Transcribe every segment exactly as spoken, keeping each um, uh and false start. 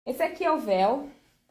Esse aqui é o véu.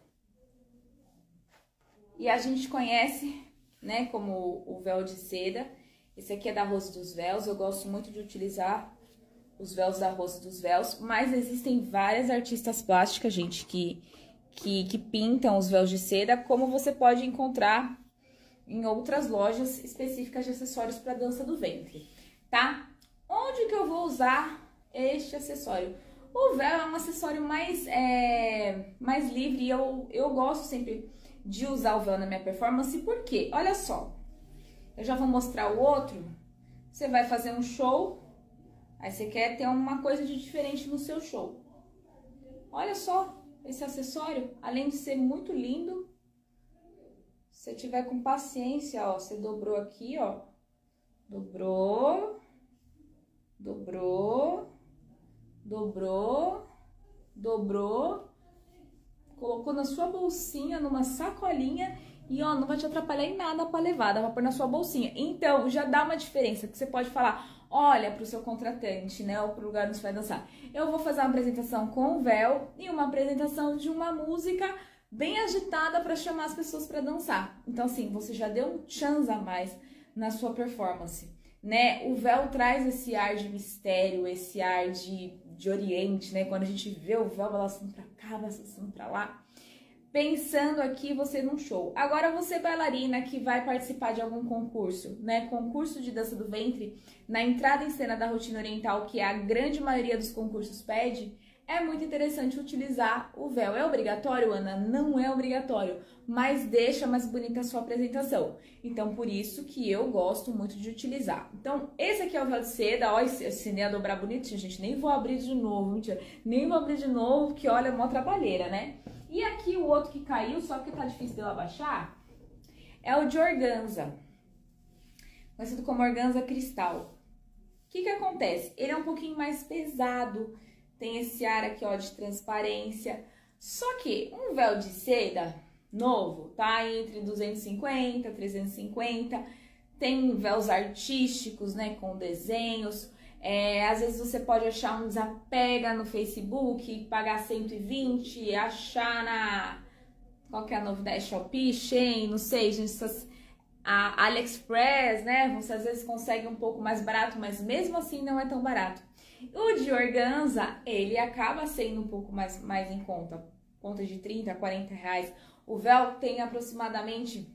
E a gente conhece, né, como o véu de seda. Esse aqui é da Rose dos Véus. Eu gosto muito de utilizar os véus da Rose dos Véus. Mas existem várias artistas plásticas, gente, que, que, que pintam os véus de seda. Como você pode encontrar em outras lojas específicas de acessórios para dança do ventre, tá? Onde que eu vou usar este acessório? O véu é um acessório mais, é, mais livre e eu, eu gosto sempre de usar o véu na minha performance, porque, olha só, eu já vou mostrar o outro. Você vai fazer um show, aí você quer ter uma coisa de diferente no seu show. Olha só esse acessório, além de ser muito lindo, se você tiver com paciência, ó, você dobrou aqui, ó, dobrou, dobrou, dobrou, dobrou, colocou na sua bolsinha, numa sacolinha e, ó, não vai te atrapalhar em nada pra levar, dá pra pôr na sua bolsinha. Então, já dá uma diferença, que você pode falar, olha, pro seu contratante, né, ou pro lugar onde você vai dançar. Eu vou fazer uma apresentação com véu e uma apresentação de uma música bem agitada para chamar as pessoas para dançar. Então, assim, você já deu um chance a mais na sua performance, né? O véu traz esse ar de mistério, esse ar de, de oriente, né? Quando a gente vê o véu balançando para cá, balançando para lá. Pensando aqui você num show. Agora, você bailarina que vai participar de algum concurso, né? Concurso de dança do ventre, na entrada em cena da rotina oriental, que a grande maioria dos concursos pede, é muito interessante utilizar o véu. É obrigatório, Ana? Não é obrigatório, mas deixa mais bonita a sua apresentação. Então, por isso que eu gosto muito de utilizar. Então, esse aqui é o véu de seda. Ó, ensinei a dobrar bonitinho, gente. Nem vou abrir de novo, mentira. Nem vou abrir de novo, que olha, é uma trabalheira, né? E aqui o outro que caiu, só que tá difícil de eu abaixar, é o de organza. Conhecido como organza cristal. O que que acontece? Ele é um pouquinho mais pesado, tem esse ar aqui, ó, de transparência. Só que um véu de seda novo tá entre duzentos e cinquenta, trezentos e cinquenta. Tem véus artísticos, né, com desenhos. É, às vezes você pode achar um desapega no Facebook, pagar cento e vinte, achar na... Qual que é a novidade? Shopee, Shein, não sei, gente, essas... A AliExpress, né? Você às vezes consegue um pouco mais barato, mas mesmo assim não é tão barato. O de organza, ele acaba sendo um pouco mais, mais em conta. Conta de trinta a quarenta reais. O véu tem aproximadamente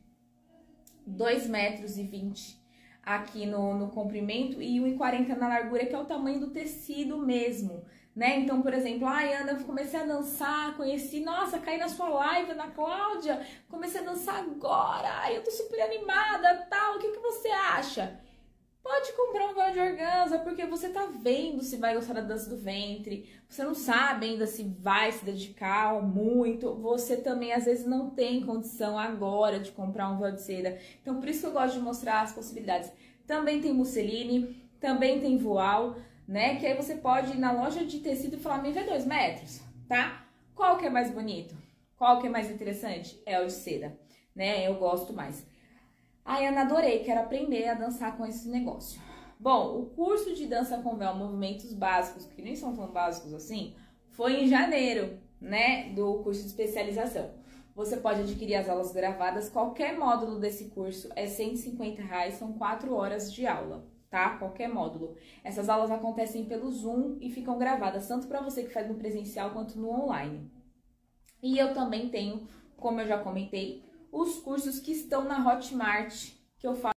dois metros e vinte aqui no, no comprimento e um e quarenta na largura, que é o tamanho do tecido mesmo, né? Então, por exemplo, ai, Ana, eu comecei a dançar, conheci, nossa, caí na sua live, Ana Cláudia, comecei a dançar agora, ai, eu tô super animada, tal, o que que você acha? Pode comprar um véu de organza, porque você tá vendo se vai gostar da dança do ventre, você não sabe ainda se vai se dedicar muito, você também às vezes não tem condição agora de comprar um véu de seda. Então por isso que eu gosto de mostrar as possibilidades. Também tem musseline, também tem voal, né? Que aí você pode ir na loja de tecido e falar, me vê dois metros, tá? Qual que é mais bonito? Qual que é mais interessante? É o de seda, né? Eu gosto mais. Ai, Ana, adorei, quero aprender a dançar com esse negócio. Bom, o curso de dança com véu, movimentos básicos, que nem são tão básicos assim, foi em janeiro, né, do curso de especialização. Você pode adquirir as aulas gravadas, qualquer módulo desse curso é cento e cinquenta reais, são quatro horas de aula, tá? Qualquer módulo. Essas aulas acontecem pelo Zoom e ficam gravadas, tanto para você que faz no presencial quanto no online. E eu também tenho, como eu já comentei, os cursos que estão na Hotmart, que eu faço